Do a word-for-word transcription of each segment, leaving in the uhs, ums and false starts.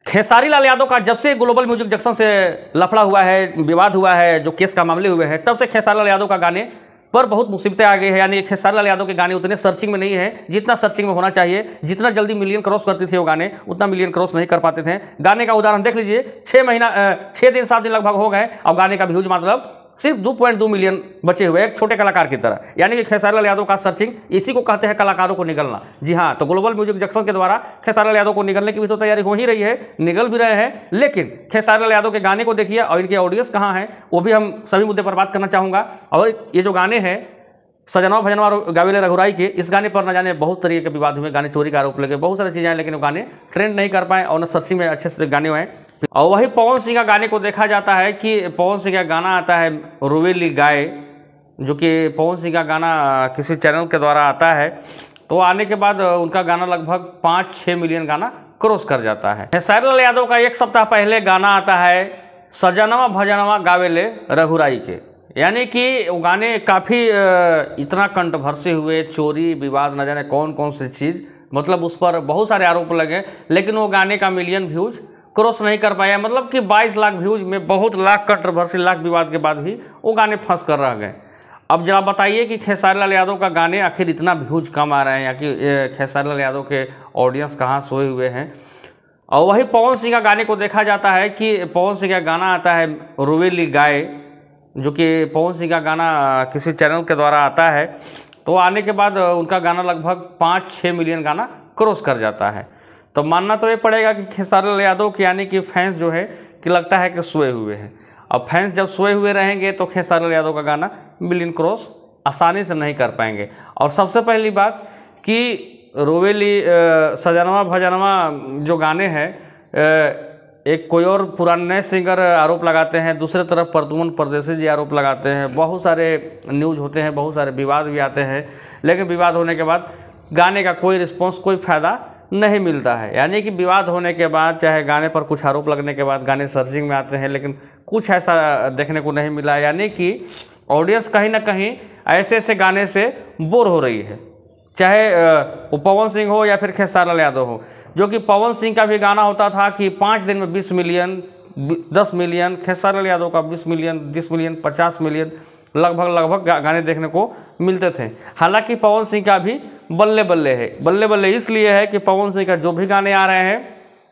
खेसारी लाल यादव का जब से ग्लोबल म्यूजिक जंक्शन से लफड़ा हुआ है, विवाद हुआ है, जो केस का मामले हुए हैं, तब से खेसारी लाल यादव का गाने पर बहुत मुसीबतें आ गई है। यानी खेसारी लाल यादव के गाने उतने सर्चिंग में नहीं है जितना सर्चिंग में होना चाहिए। जितना जल्दी मिलियन क्रॉस करते थे वो गाने, उतना मिलियन क्रॉस नहीं कर पाते थे। गाने का उदाहरण देख लीजिए, छः महीना छः दिन सात दिन लगभग हो गए और गाने का व्यूज मतलब सिर्फ दो पॉइंट दो मिलियन बचे हुए एक छोटे कलाकार की तरह। यानी कि खेसारी लाल यादव का सर्चिंग, इसी को कहते हैं कलाकारों को निकलना। जी हाँ, तो ग्लोबल म्यूजिक जंक्शन के द्वारा खेसारी लाल यादव को निकलने की भी तो तैयारी हो ही रही है, निकल भी रहे हैं। लेकिन खेसारी लाल यादव के गाने को देखिए और इनके ऑडियंस कहाँ हैं, वो भी हम सभी मुद्दे पर बात करना चाहूँगा। और ये जो गाने हैं सजनवा भजनवा और गावेले रघुराई के, इस गाने पर न जाने बहुत तरीके के विवाद हुए, गाने चोरी का आरोप लगे, बहुत सारी चीज़ें हैं, लेकिन वो गाने ट्रेंड नहीं कर पाए और न सर्चिंग में अच्छे से गाने हुए। और वही पवन सिंह का गाने को देखा जाता है कि पवन सिंह का गाना आता है रोवेली गाय, जो कि पवन सिंह का गाना किसी चैनल के द्वारा आता है, तो आने के बाद उनका गाना लगभग पाँच छः मिलियन गाना क्रॉस कर जाता है। खेसारी लाल यादव का एक सप्ताह पहले गाना आता है सजनवा भजनवा गावेले रघुराई के, यानी कि वो गाने काफ़ी इतना कंट्रोवर्सी हुए, चोरी विवाद न जाने कौन कौन सी चीज़, मतलब उस पर बहुत सारे आरोप लगे, लेकिन वो गाने का मिलियन व्यूज़ क्रॉस नहीं कर पाया। मतलब कि बाईस लाख व्यूज में बहुत लाख कंट्रोवर्सी, लाख विवाद के बाद भी वो गाने फंस कर रह गए। अब जरा बताइए कि खेसारी लाल यादव का गाने आखिर इतना व्यूज कम आ रहे हैं, या कि खेसारी लाल यादव के ऑडियंस कहाँ सोए हुए हैं। और वही पवन सिंह का गाने को देखा जाता है कि पवन सिंह का गाना आता है रोवेली गाय, जो कि पवन सिंह का गाना किसी चैनल के द्वारा आता है, तो आने के बाद उनका गाना लगभग पाँच छः मिलियन गाना क्रॉस कर जाता है। तो मानना तो ये पड़ेगा कि खेसारी लाल यादव के यानी कि फैंस जो है कि लगता है कि सोए हुए हैं। अब फैंस जब सोए हुए रहेंगे तो खेसारी लाल यादव का गाना मिलियन क्रॉस आसानी से नहीं कर पाएंगे। और सबसे पहली बात कि रोवेली सजनवा भजनवा जो गाने हैं, एक कोई और पुराने सिंगर आरोप लगाते हैं, दूसरे तरफ प्रद्युम्न परदेसी जी आरोप लगाते हैं, बहुत सारे न्यूज़ होते हैं, बहुत सारे विवाद भी आते हैं, लेकिन विवाद होने के बाद गाने का कोई रिस्पॉन्स, कोई फ़ायदा नहीं मिलता है। यानी कि विवाद होने के बाद, चाहे गाने पर कुछ आरोप लगने के बाद गाने सर्चिंग में आते हैं, लेकिन कुछ ऐसा देखने को नहीं मिला। यानी कि ऑडियंस कहीं ना कहीं ऐसे ऐसे गाने से बोर हो रही है, चाहे वो पवन सिंह हो या फिर खेसारी लाल यादव हो। जो कि पवन सिंह का भी गाना होता था कि पाँच दिन में बीस मिलियन, दस मिलियन, खेसारी लाल यादव का बीस मिलियन, बीस मिलियन, पचास मिलियन लगभग लगभग गाने देखने को मिलते थे। हालांकि पवन सिंह का भी बल्ले बल्ले है, बल्ले बल्ले इसलिए है कि पवन सिंह का जो भी गाने आ रहे हैं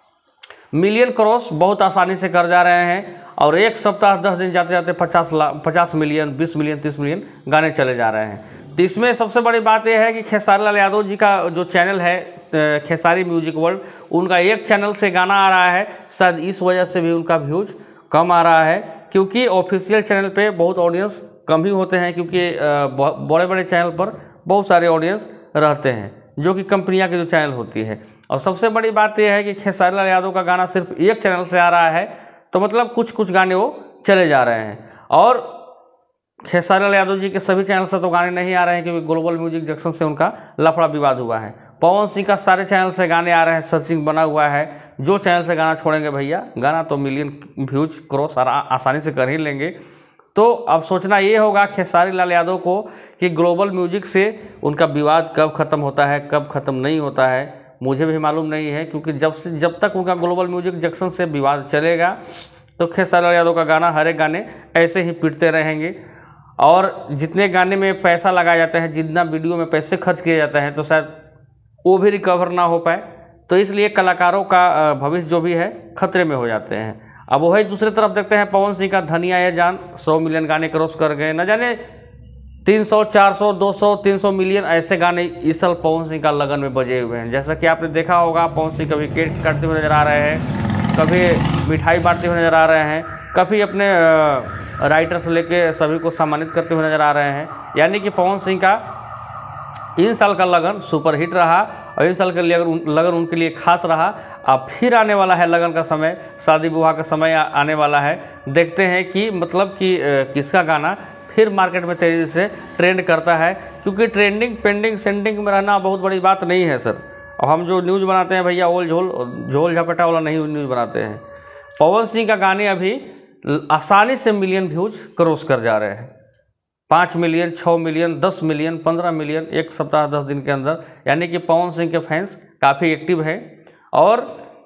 मिलियन क्रॉस बहुत आसानी से कर जा रहे हैं, और एक सप्ताह दस दिन जाते जाते पचास लाख पचास मिलियन, बीस मिलियन, तीस मिलियन गाने चले जा रहे हैं। तो इसमें सबसे बड़ी बात यह है कि खेसारी लाल यादव जी का जो चैनल है खेसारी म्यूजिक वर्ल्ड, उनका एक चैनल से गाना आ रहा है, शायद इस वजह से भी उनका व्यूज कम आ रहा है, क्योंकि ऑफिशियल चैनल पे बहुत ऑडियंस कम ही होते हैं, क्योंकि बड़े बड़े चैनल पर बहुत सारे ऑडियंस रहते हैं, जो कि कंपनियां की जो चैनल होती है। और सबसे बड़ी बात यह है कि खेसारी लाल यादव का गाना सिर्फ एक चैनल से आ रहा है, तो मतलब कुछ कुछ गाने वो चले जा रहे हैं। और खेसारी लाल यादव जी के सभी चैनल से तो गाने नहीं आ रहे हैं, क्योंकि ग्लोबल म्यूजिक जंक्शन से उनका लफड़ा विवाद हुआ है। पवन सिंह का सारे चैनल से गाने आ रहे हैं, सर्चिंग बना हुआ है, जो चैनल से गाना छोड़ेंगे भैया, गाना तो मिलियन व्यूज क्रॉस आसानी से कर ही लेंगे। तो अब सोचना ये होगा खेसारी लाल यादव को कि ग्लोबल म्यूजिक से उनका विवाद कब ख़त्म होता है, कब ख़त्म नहीं होता है, मुझे भी मालूम नहीं है। क्योंकि जब से जब तक उनका ग्लोबल म्यूजिक जंक्शन से विवाद चलेगा, तो खेसारी लाल यादव का गाना, हर एक गाने ऐसे ही पिटते रहेंगे। और जितने गाने में पैसा लगाया जाता है, जितना वीडियो में पैसे खर्च किए जाते हैं, तो शायद वो भी रिकवर ना हो पाए। तो इसलिए कलाकारों का भविष्य जो भी है खतरे में हो जाते हैं। अब वही दूसरी तरफ देखते हैं, पवन सिंह का धनिया ये जान सौ मिलियन गाने क्रॉस कर गए, न जाने तीन सौ, चार सौ, दो सौ, तीन सौ मिलियन ऐसे गाने इस साल पवन सिंह का लगन में बजे हुए हैं। जैसा कि आपने देखा होगा, पवन सिंह कभी केक काटते हुए नजर आ रहे हैं, कभी मिठाई बांटते हुए नजर आ रहे हैं, कभी अपने राइटर से लेके सभी को सम्मानित करते हुए नजर आ रहे हैं। यानी कि पवन सिंह का इन साल का लगन सुपरहिट रहा, और इन साल का लगन उनके लिए खास रहा। अब फिर आने वाला है लगन का समय, शादी विवाह का समय आने वाला है। देखते हैं कि मतलब कि किसका गाना फिर मार्केट में तेज़ी से ट्रेंड करता है, क्योंकि ट्रेंडिंग पेंडिंग सेंडिंग में रहना बहुत बड़ी बात नहीं है सर। और हम जो न्यूज़ बनाते हैं भैया, ओल झोल झोल झपटा वाला नहीं न्यूज़ बनाते हैं। पवन सिंह का गाने अभी आसानी से मिलियन व्यूज क्रॉस कर जा रहे हैं, पाँच मिलियन, छः मिलियन, दस मिलियन, पंद्रह मिलियन एक सप्ताह दस दिन के अंदर। यानी कि पवन सिंह के फैंस काफ़ी एक्टिव हैं। और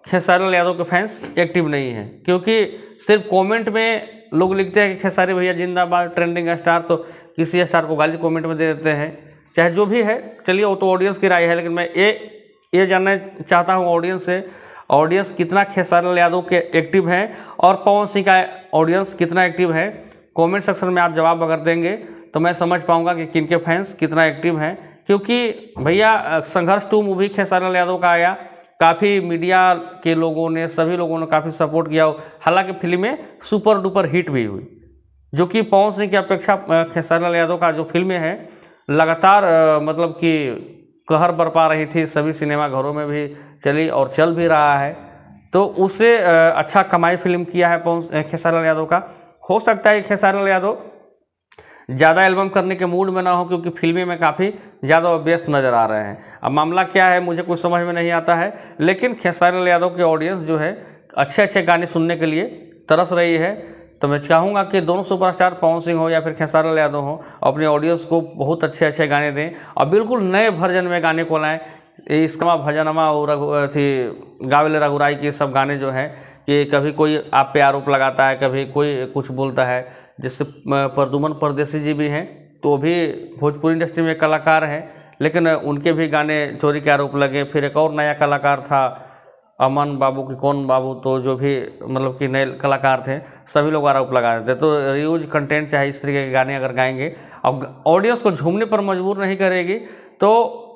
खेसारी लाल यादव के फैंस एक्टिव नहीं हैं, क्योंकि सिर्फ कमेंट में लोग लिखते हैं कि खेसारी भैया जिंदाबाद, ट्रेंडिंग स्टार, तो किसी स्टार को गाली कमेंट में दे देते हैं, चाहे जो भी है। चलिए वो तो ऑडियंस की राय है, लेकिन मैं ये ये जानना चाहता हूँ ऑडियंस से, ऑडियंस कितना खेसारी लाल यादव के एक्टिव हैं और पवन सिंह का ऑडियंस कितना एक्टिव है। कमेंट सेक्शन में आप जवाब अगर देंगे तो मैं समझ पाऊंगा कि किनके फैंस कितना एक्टिव हैं, क्योंकि भैया संघर्ष टू मूवी खेसारी लाल यादव का आया, काफ़ी मीडिया के लोगों ने, सभी लोगों ने काफ़ी सपोर्ट किया। हालांकि फिल्में सुपर डुपर हिट भी हुई, जो कि पवन सिंह की अपेक्षा खेसारी लाल यादव का जो फिल्में हैं लगातार मतलब कि कहर बरपा रही थी, सभी सिनेमा घरों में भी चली और चल भी रहा है। तो उससे अच्छा कमाई फिल्म किया है पवन खेसारी लाल यादव का। हो सकता है खेसारी लाल यादव ज़्यादा एल्बम करने के मूड में ना हो, क्योंकि फिल्में में काफ़ी ज़्यादा व्यस्त नज़र आ रहे हैं। अब मामला क्या है मुझे कुछ समझ में नहीं आता है, लेकिन खेसारी लाल यादव की ऑडियंस जो है अच्छे अच्छे गाने सुनने के लिए तरस रही है। तो मैं चाहूँगा कि दोनों सुपरस्टार पवन सिंह हो या फिर खेसारी लाल यादव हो, अपने ऑडियंस को बहुत अच्छे अच्छे गाने दें और बिल्कुल नए वर्जन में गाने को लाएँ। इसका भजनमा और थी गावेले रघुराई के सब गाने जो हैं कि कभी कोई आप पे आरोप लगाता है, कभी कोई कुछ बोलता है, जिससे प्रदुमन परदेसी जी भी हैं, तो भी भोजपुरी इंडस्ट्री में कलाकार हैं, लेकिन उनके भी गाने चोरी के आरोप लगे। फिर एक और नया कलाकार था अमन बाबू की कौन बाबू, तो जो भी मतलब कि नए कलाकार थे सभी लोग आरोप लगा देते। तो रीयूज कंटेंट चाहे इस तरीके के गाने अगर गाएंगे, अब ऑडियंस को झूमने पर मजबूर नहीं करेगी तो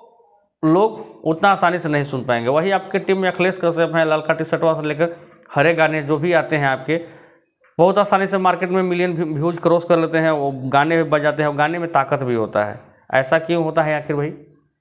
लोग उतना आसानी से नहीं सुन पाएंगे। वही आपके टीम में अखिलेश कश्यप हैं, ललका टी शर्टवा से लेकर हरे गाने जो भी आते हैं आपके, बहुत आसानी से मार्केट में मिलियन व्यूज क्रॉस कर लेते हैं, वो गाने भी बजाते हैं, वो गाने में ताकत भी होता है। ऐसा क्यों होता है आखिर भाई?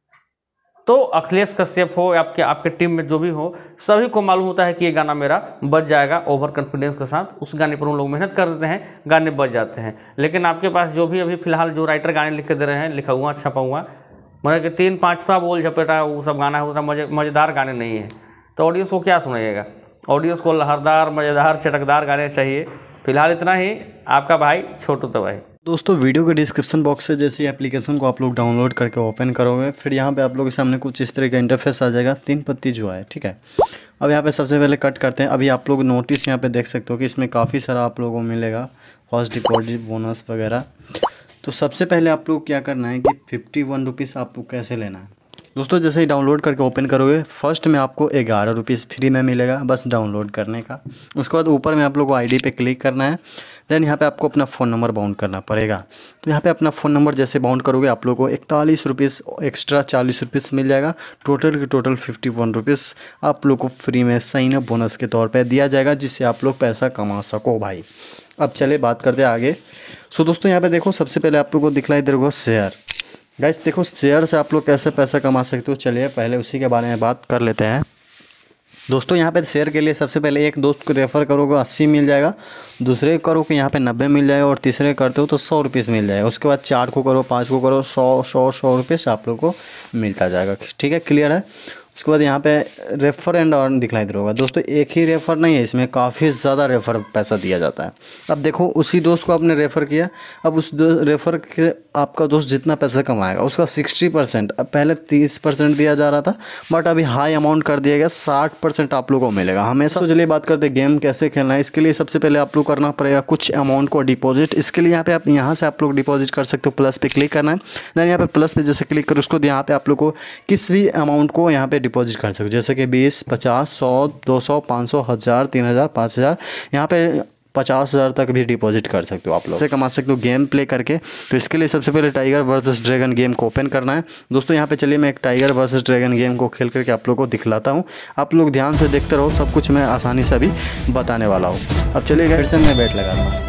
तो अखिलेश कश्यप हो, आपके आपके टीम में जो भी हो, सभी को मालूम होता है कि ये गाना मेरा बज जाएगा। ओवर कॉन्फिडेंस के साथ उस गाने पर उन लोग मेहनत कर देते हैं, गाने बज जाते हैं। लेकिन आपके पास जो भी अभी फिलहाल जो राइटर गाने लिख के दे रहे हैं, लिखा हुआ छपा हुआ, मतलब कि तीन पाँच सा बोल झपेटा वो सब गाना है, उतना मजे मज़ेदार गाने नहीं है। तो ऑडियंस को क्या सुनाइएगा? ऑडियंस को लहरदार, मज़ेदार, चटकदार गाने चाहिए। फिलहाल इतना ही, आपका भाई छोटू तबाही। दोस्तों वीडियो के डिस्क्रिप्शन बॉक्स से जैसे एप्लीकेशन को आप लोग डाउनलोड करके ओपन करोगे, फिर यहाँ पे आप लोगों के सामने कुछ इस तरह का इंटरफेस आ जाएगा, तीन पत्ती जो है, ठीक है। अब यहाँ पे सबसे पहले कट करते हैं। अभी आप लोग नोटिस यहाँ पे देख सकते हो कि इसमें काफ़ी सारा आप लोगों को मिलेगा, फर्स्ट डिपॉजिट, बोनस वगैरह। तो सबसे पहले आप लोग क्या करना है कि फिफ्टी वन रुपीज़ आपको कैसे लेना है। दोस्तों जैसे ही डाउनलोड करके ओपन करोगे, फर्स्ट में आपको ग्यारह रुपीज़ फ्री में मिलेगा बस डाउनलोड करने का। उसके बाद ऊपर में आप लोग को आईडी पे क्लिक करना है, देन यहाँ पे आपको अपना फ़ोन नंबर बाउंड करना पड़ेगा। तो यहाँ पे अपना फ़ोन नंबर जैसे बाउंड करोगे, आप लोग को इकतालीस रुपीज़ एक्स्ट्रा चालीस रुपीज़ मिल जाएगा। टोटल के टोटल फिफ्टी वन रुपीज़ आप लोग को फ्री में साइन अप बोनस के तौर पर दिया जाएगा, जिससे आप लोग पैसा कमा सको भाई। अब चले बात करते हैं आगे। सो दोस्तों यहाँ पे देखो, सबसे पहले आप लोग को दिखलाई दे रहा शेयर। गाइस देखो शेयर से आप लोग कैसे पैसा कमा सकते हो, चलिए पहले उसी के बारे में बात कर लेते हैं। दोस्तों यहाँ पे शेयर के लिए सबसे पहले एक दोस्त को रेफ़र करोगे अस्सी मिल जाएगा, दूसरे को करो कि यहाँ पे नब्बे मिल जाएगा, और तीसरे करते हो तो सौ रुपीज़ मिल जाएगा। उसके बाद चार को करो, पाँच को करो, सौ सौ सौ रुपये आप लोग को मिलता जाएगा, ठीक है, क्लियर है। उसके बाद यहाँ पे रेफ़र एंड अर्न दिखलाई दे रहा होगा। दोस्तों एक ही रेफ़र नहीं है, इसमें काफ़ी ज़्यादा रेफ़र पैसा दिया जाता है। अब देखो उसी दोस्त को आपने रेफ़र किया, अब उस रेफ़र के आपका दोस्त जितना पैसा कमाएगा उसका सिक्सटी परसेंट, अब पहले तीस परसेंट दिया जा रहा था, बट अभी हाई अमाउंट कर दिया गया, साठ परसेंट आप लोगों को मिलेगा हमेशा। तो चलिए बात करते हैं गेम कैसे खेलना है। इसके लिए सबसे पहले आप लोग करना पड़ेगा कुछ अमाउंट को डिपॉजिट। इसके लिए यहाँ पे आप यहाँ से आप लोग डिपॉजिट कर सकते हो, प्लस पे क्लिक करना है, देन यहाँ पे प्लस पे जैसे क्लिक करो, उसको यहाँ पे आप लोग को किस भी अमाउंट को यहाँ पे डिपॉजिट कर सकते हो, जैसे कि बीस, पचास, सौ, दो सौ, पाँच सौ, हज़ार, तीन हज़ार, पाँच हज़ार, यहाँ पे पचास हज़ार तक भी डिपॉजिट कर सकते हो आप लोग, से कमा सकते हो गेम प्ले करके। तो इसके लिए सबसे पहले टाइगर वर्सेस ड्रैगन गेम को ओपन करना है। दोस्तों यहाँ पे चलिए मैं एक टाइगर वर्सेस ड्रैगन गेम को खेल करके आप लोग को दिखलाता हूँ, आप लोग ध्यान से देखते रहो, सब कुछ मैं आसानी से अभी बताने वाला हूँ। अब चलिए फिर से मैं बैट लगाता हूँ।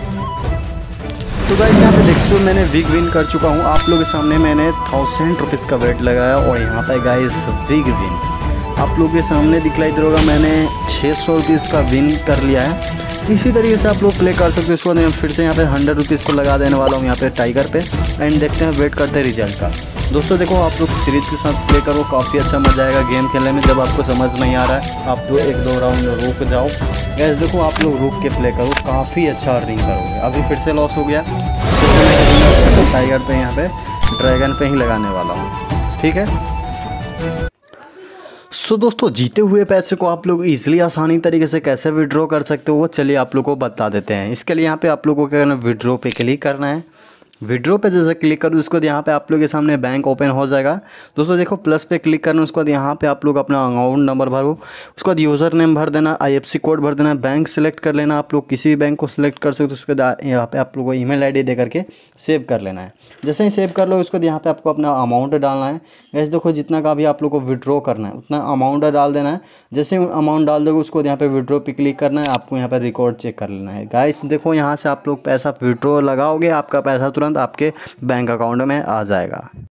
तो गाइस यहाँ पे देखो मैंने बिग विन कर चुका हूँ, आप लोगों के सामने मैंने थाउजेंड रुपीज़ का बैट लगाया, और यहाँ पे गाइस बिग विन आप लोगों के सामने दिखलाई दे रहा होगा, मैंने छः सौ रुपीज़ का विन कर लिया है। इसी तरीके से आप लोग प्ले कर सकते हो। इसको मैं फिर से यहाँ पे हंड्रेड रुपीज़ को लगा देने वाला हूँ यहाँ पे टाइगर पे, एंड देखते हैं, वेट करते हैं रिजल्ट का। दोस्तों देखो आप लोग सीरीज के साथ प्ले करो, काफ़ी अच्छा मजा आएगा गेम खेलने में। जब आपको समझ नहीं आ रहा है आप दो एक दो राउंड रुक जाओ, गैस देखो आप लोग रुक के प्ले करो, काफ़ी अच्छा अर्निंग करोगे। अभी फिर से लॉस हो गया, तो टाइगर पे यहाँ पे ड्रैगन पे ही लगाने वाला हूँ, ठीक है। सो दोस्तों जीते हुए पैसे को आप लोग इजीली आसानी तरीके से कैसे विड्रॉ कर सकते हो वो चलिए आप लोग को बता देते हैं। इसके लिए यहाँ पे आप लोगों को क्या करना है, विड्रॉ पे क्लिक करना है। विड्रॉ पे जैसे क्लिक करो उसके बाद यहाँ पे आप लोग के सामने बैंक ओपन हो जाएगा। दोस्तों देखो प्लस पे क्लिक करना, उसके बाद यहाँ पे आप लोग अपना अकाउंट नंबर भरो, उसके बाद यूज़र नेम भर देना, आईएफएससी कोड भर देना, बैंक सेलेक्ट कर लेना। आप लोग किसी भी बैंक को सिलेक्ट कर सकते हो। उसके बाद यहाँ पे आप लोग को ईमेल आईडी दे करके सेव कर लेना है। जैसे ही सेव कर लो उसके बाद यहाँ पे आपको अपना अमाउंट डालना है। वैसे देखो जितना का भी आप लोग को विड्रॉ करना है उतना अमाउंट डाल देना है। जैसे ही अमाउंट डाल दोगे उसको यहाँ पे विड्रॉ पे क्लिक करना है। आपको यहाँ पे रिकॉर्ड चेक कर लेना है। गाइस देखो यहाँ से आप लोग पैसा विड्रॉ लगाओगे, आपका पैसा तुरंत आपके बैंक अकाउंट में आ जाएगा।